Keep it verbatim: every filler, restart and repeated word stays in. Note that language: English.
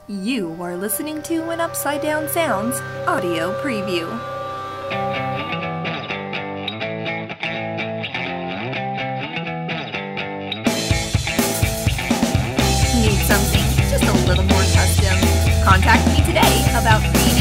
You are listening to an Upside Down Sounds audio preview. Need something just a little more custom? Contact me today about creating